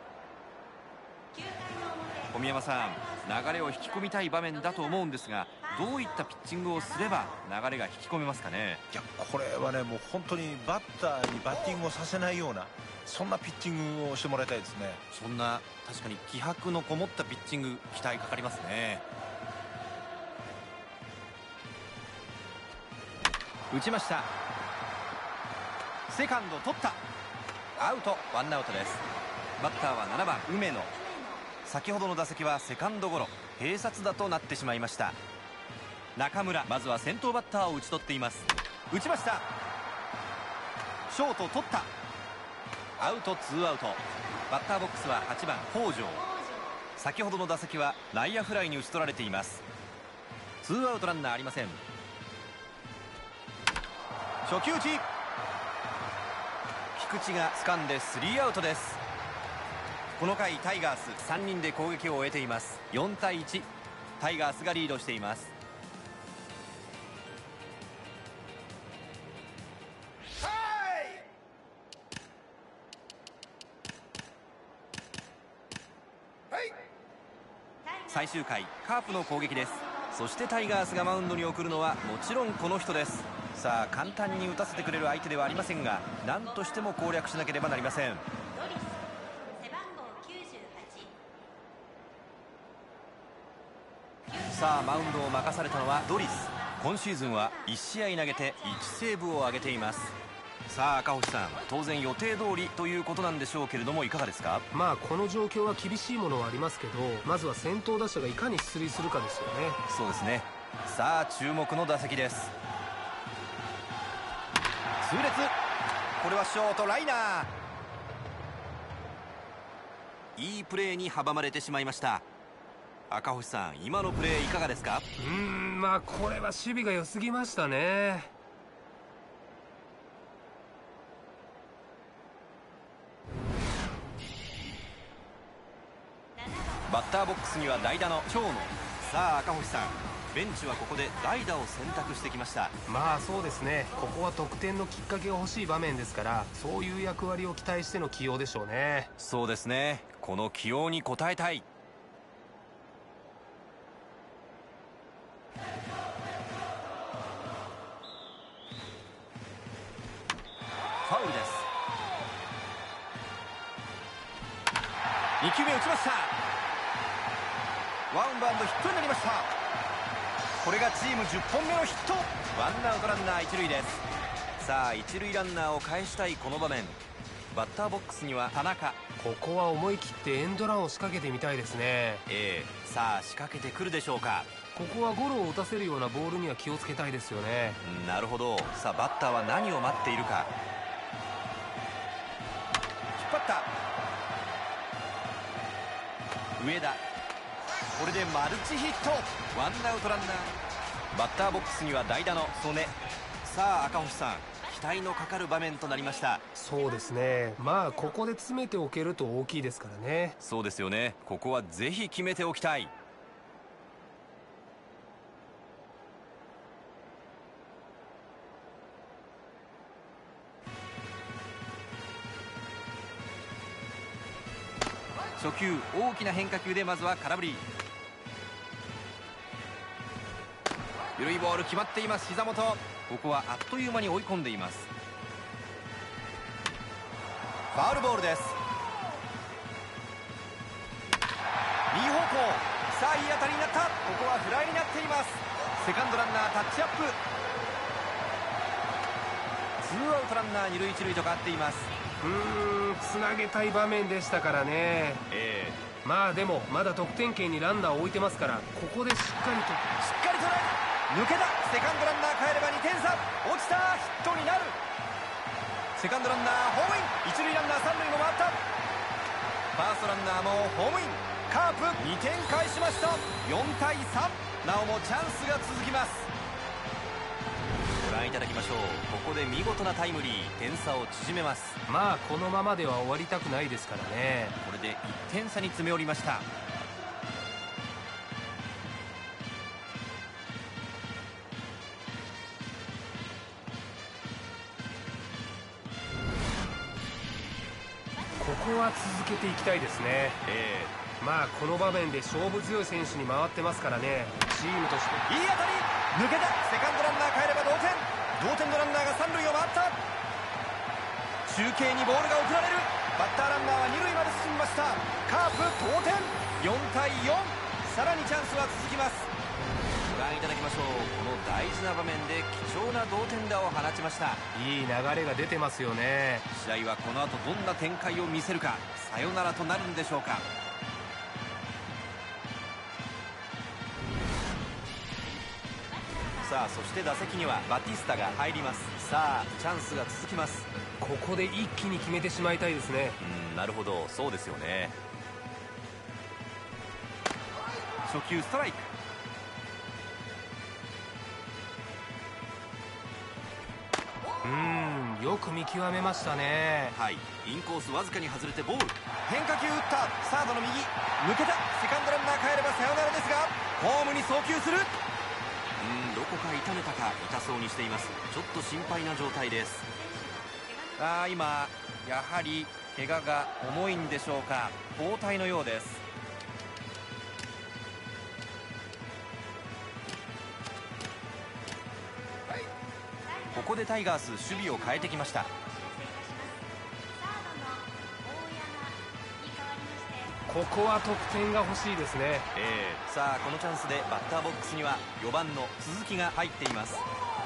小宮山さん、流れを引き込みたい場面だと思うんですが、どういったピッチングをすれば流れが引き込めますかね？ いや、これはね、もう本当にバッターにバッティングをさせないような、そんなピッチングをしてもらいたいですね。 そんな確かに気迫のこもったピッチング、期待かかりますね。打ちました。セカンド取った。アウト、ワンアウトです。バッターはななばん梅野。先ほどの打席はセカンドゴロ、併殺打となってしまいました。中村、まずは先頭バッターを打ち取っています。打ちました。ショート取った。アウト、ツーアウト。バッターボックスははちばん北條。先ほどの打席は内野フライに打ち取られています。ツーアウトランナーありません。初球打ち、菊池が掴んでスリーアウトです。この回タイガースさんにんで攻撃を終えています。よんたいいち、タイガースがリードしています。最終回カープの攻撃です。そしてタイガースがマウンドに送るのはもちろんこの人です。さあ簡単に打たせてくれる相手ではありませんが、何としても攻略しなければなりません。さあマウンドを任されたのはドリス。今シーズンはいち試合投げていちセーブを挙げています。さあ赤星さん、当然予定通りということなんでしょうけれども、いかがですか？ まあこの状況は厳しいものはありますけど、まずは先頭打者がいかに出塁するかですよね。そうですね。 さあ注目の打席です。痛烈、これはショートライナー。いいプレーに阻まれてしまいました。赤星さん、今のプレーいかがですか？ うーん、まあこれは守備が良すぎましたね。 バッターボックスには代打の長野。さあ赤星さん、ベンチはここで代打を選択してきました。 まあそうですね、ここは得点のきっかけが欲しい場面ですから、そういう役割を期待しての起用でしょうね。 そうですね、この起用に応えたい。ファウルです。にきゅうめ打ちました。ワンバウンドヒットになりました。これがチームじゅっぽんめのヒット。ワンアウトランナー一塁です。さあ一塁ランナーを返したいこの場面、バッターボックスには田中。 ここは思い切ってエンドランを仕掛けてみたいですね。 ええ、さあ仕掛けてくるでしょうか。 ここはゴロを打たせるようなボールには気をつけたいですよね。 なるほど。さあバッターは何を待っているか。 った上田、これでマルチヒット。ワンアウトランナー。バッターボックスには代打の曽根。さあ赤星さん、期待のかかる場面となりました。 そうですね、まあここで詰めておけると大きいですからね。 そうですよね、ここはぜひ決めておきたい。初球、大きな変化球でまずは空振り。緩いボール決まっています。膝元、ここはあっという間に追い込んでいます。ファウルボールです。右方向、さあいい当たりになった。ここはフライになっています。セカンドランナータッチアップ。ツーアウトランナー二塁一塁と変わっています。 うーん、つなげたい場面でしたからね。 ええー、まあでもまだ得点圏にランナーを置いてますから、ここでしっかりとしっかり捉え抜けた。セカンドランナー帰ればにてんさ。落ちた、ヒットになる。セカンドランナーホームイン。一塁ランナー三塁も回った。ファーストランナーもホームイン。カープにてん返しました。よんたいさん。なおもチャンスが続きます。ご覧いただきましょう。ここで見事なタイムリー、点差を縮めます。 まあこのままでは終わりたくないですからね。 これでいってん差に詰め寄りました。 ここは続けていきたいですね。 ええー、まあこの場面で勝負強い選手に回ってますからね。チームとしていい当たり抜けた。セカンドランナー帰れば同点。同点のランナーが三塁を回った。中継にボールが送られる。バッターランナーは二塁まで進みました。カープ同点。よんたいよん。さらにチャンスは続きます。ご覧いただきましょう。この大事な場面で貴重な同点打を放ちました。 いい流れが出てますよね。 試合はこの後どんな展開を見せるか。サヨナラとなるんでしょうか。さあそして打席にはバティスタが入ります。さあチャンスが続きます。 ここで一気に決めてしまいたいですね。 うん、なるほど、そうですよね。初球ストライク。 うーん、よく見極めましたね。 はい、インコースわずかに外れてボール。変化球打った。サードの右抜けた。セカンドランナー帰ればサヨナラですが、ホームに送球する。うん、どこか痛めたか。痛そうにしています。ちょっと心配な状態です。あー、今やはり怪我が重いんでしょうか。交代のようです。ここでタイガース守備を変えてきました。 ここは得点が欲しいですね。 えー、さあこのチャンスでバッターボックスにはよばんの鈴木が入っています。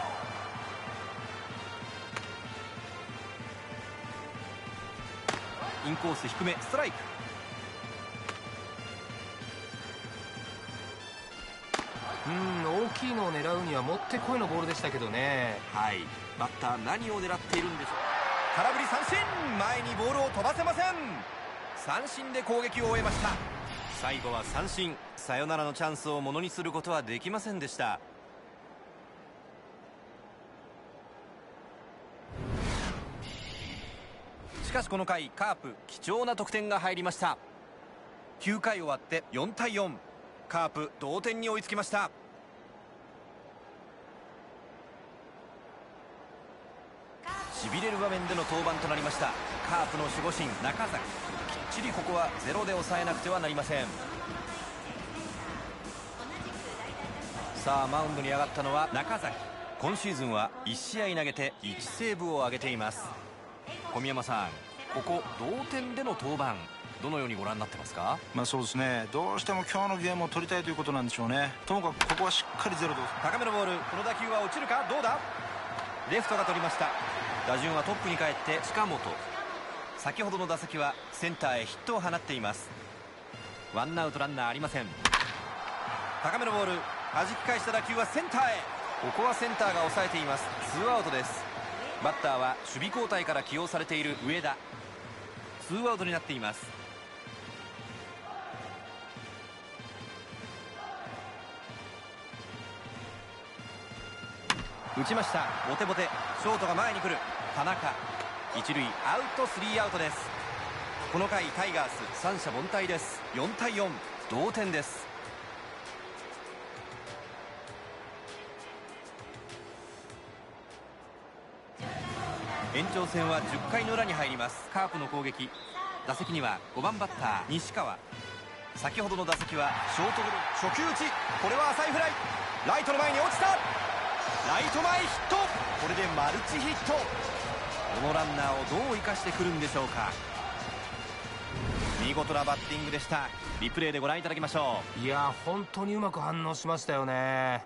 インコース低め、ストライク。 うん、大きいのを狙うにはもってこいのボールでしたけどね。 はい、バッター何を狙っているんでしょう。空振り三振。前にボールを飛ばせません。三振で攻撃を終えました。最後は三振。サヨナラのチャンスをものにすることはできませんでした。しかしこの回カープ貴重な得点が入りました。きゅうかい終わってよんたいよん。カープ同点に追いつきました。しびれる場面での登板となりました。カープの守護神中崎、きっちりここはゼロで抑えなくてはなりません。さあマウンドに上がったのは中崎。今シーズンはいち試合投げていちセーブを挙げています。小宮山さん、ここ同点での登板どのようにご覧になってますか？ まあそうですね、どうしても今日のゲームを取りたいということなんでしょうね。ともかくここはしっかりゼロで。 高めのボール、この打球は落ちるか。どうだ。レフトが取りました。打順はトップに帰って近本。先ほどの打席はセンターへヒットを放っています。ワンアウトランナーありません。高めのボール、弾き返した打球はセンターへ。ここはセンターが抑えています。ツーアウトです。バッターは守備交代から起用されている上田。 ツーアウトになっています。打ちました。ボテボテ。ショートが前に来る。田中一塁アウト、スリーアウトです。この回タイガース三者凡退です。よんたいよん、同点です。延長戦はじゅっかいの裏に入ります。カープの攻撃。打席にはごばんバッター西川。先ほどの打席はショートゴロ、初球打ち。これは浅いフライ。ライトの前に落ちた。ライト前ヒット。これでマルチヒット。このランナーをどう生かしてくるんでしょうか。見事なバッティングでした。リプレイでご覧いただきましょう。 いや本当にうまく反応しましたよね。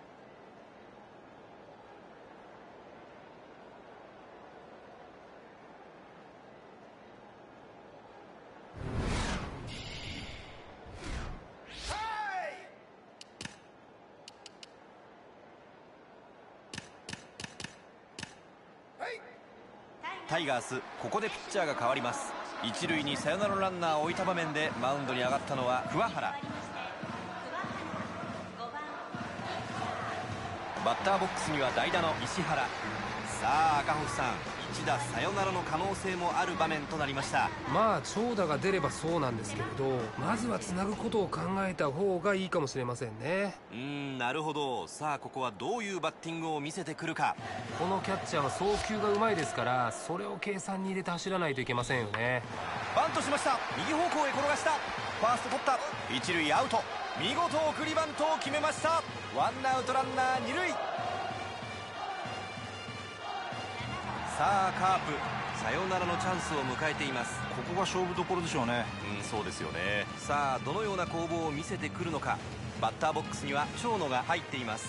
タイガースここでピッチャーが変わります。一塁にサヨナラのランナーを置いた場面でマウンドに上がったのは桑原。バッターボックスには代打の石原。さあ赤星さん、一打サヨナラの可能性もある場面となりました。 まあ長打が出ればそうなんですけれど、まずはつなぐことを考えた方がいいかもしれませんね。 うーん、なるほど。さあここはどういうバッティングを見せてくるか。 このキャッチャーは送球がうまいですから、それを計算に入れて走らないといけませんよね。 バントしました。右方向へ転がした。ファースト取った。一塁アウト。見事送りバントを決めました。ワンアウトランナー二塁。さあカープサヨナラのチャンスを迎えています。 ここが勝負どころでしょうね。 うん、そうですよね。さあどのような攻防を見せてくるのか。バッターボックスには長野が入っています。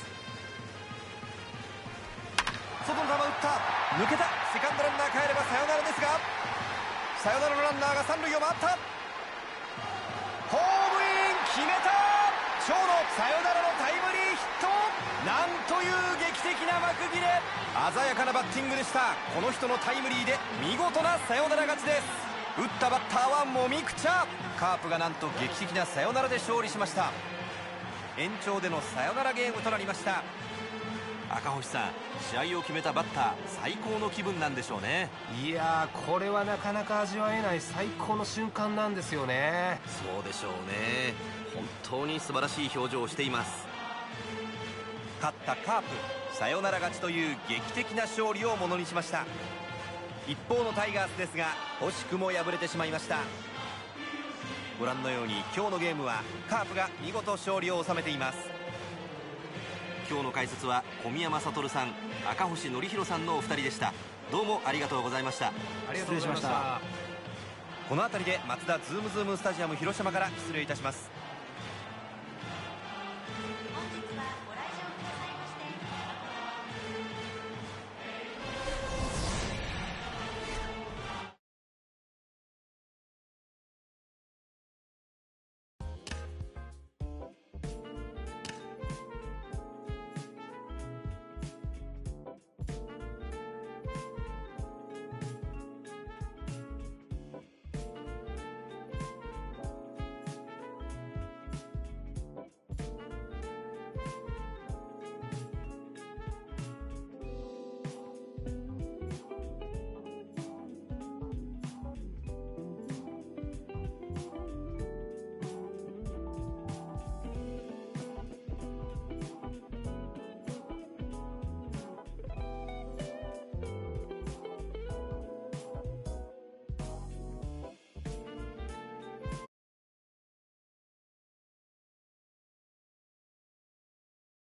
外の球打った。抜けた。セカンドランナー帰ればサヨナラですが、サヨナラのランナーが三塁を回った。ホームイン決めた。長野サヨナラのタイムリーヒット。なんという劇的な幕切れ。鮮やかなバッティングでした。この人のタイムリーで見事なサヨナラ勝ちです。打ったバッターはもみくちゃ。カープがなんと劇的なサヨナラで勝利しました。延長でのサヨナラゲームとなりました。赤星さん、試合を決めたバッター最高の気分なんでしょうね。 いやーこれはなかなか味わえない最高の瞬間なんですよね。 そうでしょうね。本当に素晴らしい表情をしています。勝ったカープサヨナラ勝ちという劇的な勝利をものにしました。一方のタイガースですが惜しくも敗れてしまいました。ご覧のように今日のゲームはカープが見事勝利を収めています。今日の解説は小宮山悟さん、赤星憲広さんのお二人でした。どうもありがとうございました。 ありがとうございました。 この辺りでマツダズームズームスタジアム広島から失礼いたします。